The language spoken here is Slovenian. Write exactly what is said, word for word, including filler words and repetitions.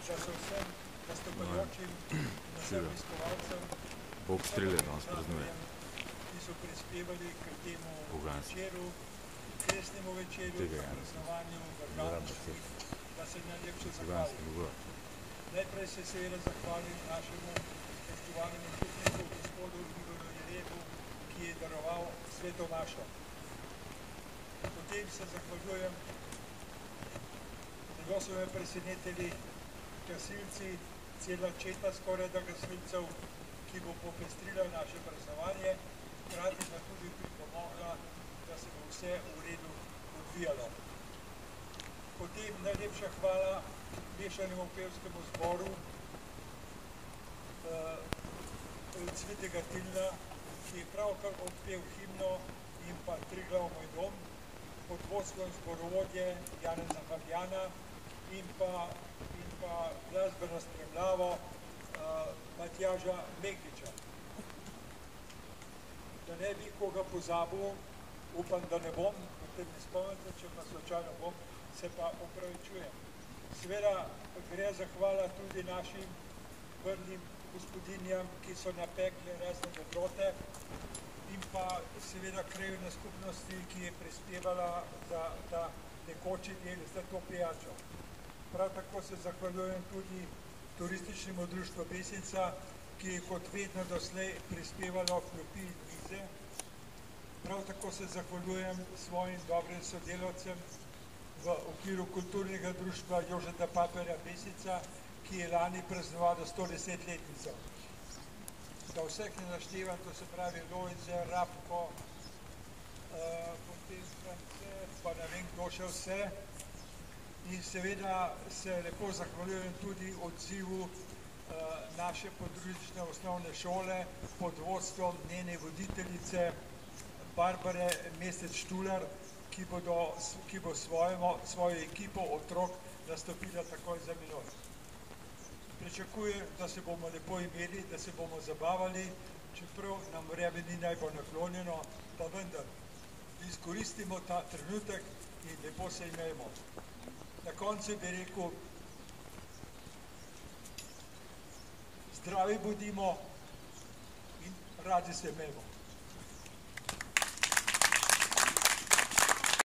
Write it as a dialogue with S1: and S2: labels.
S1: da so vsem nastopajočim in vsem obiskovalcem
S2: Bog strelje danes praznuje.
S1: Ki so prispevali k temu večeru, kresnemu večeru, k praznovanju vrhunskih, da se najlepše zahvalim. Najprej se seveda zahvalim našemu spoštovanemu župniku, gospodu Igorju Jerebu, ki je daroval sveto mašo. Potem se zahvaljujem, zelo so me presenetili gasilci, cela četa skoraj da gasilcev, ki bo popestrila naše praznovanje, hkrati pa tudi pripomogla, da se bo vse v redu odvijalo. Potem najlepša hvala mešanemu pevskemu zboru Cvetega Tilna, ki je pravkar odpel himno in pa Triglav moj dom, pod vodstvom zborovodje Janeza Fabjana in pa, in pa glasbeno spremljavo Matjaža Megliča. Da ne bi koga pozabil, upam, da ne bom, potem ne spomnite, če pa slučajno bom, se pa opravičujem. Seveda gre zahvala tudi našim vrlim gospodinjam, ki so napekle razne dobrote in pa seveda krajevne skupnosti, ki je prispevala za ta tekoči del za to pijačo. Prav tako se zahvaljujem tudi turističnemu društvu Besnica, ki je kot vedno doslej prispevalo klopi in mize. Prav tako se zahvaljujem svojim dobrim sodelavcem v okviru kulturnega društva Jožeta Paperja Besnica, ki je lani praznovalo stodesetletnico. Da vseh ne naštevam, to se pravi Lojze, Rabko, potem France, pa ne vem, kdo še vse. In seveda se lepo zahvaljujem tudi odzivu naše podružnične osnovne šole pod vodstvom njene voditeljice Barbare Mesec-Štular, ki bo svojo ekipo otrok nastopila takoj za menoj. Pričakujem, da se bomo lepo imeli, da se bomo zabavali, čeprav nam vreme ni najbolj naklonjeno, pa vendar izkoristimo ta trenutek in lepo se imejmo. Na koncu bi rekel, zdravi bodimo in radi se imejmo.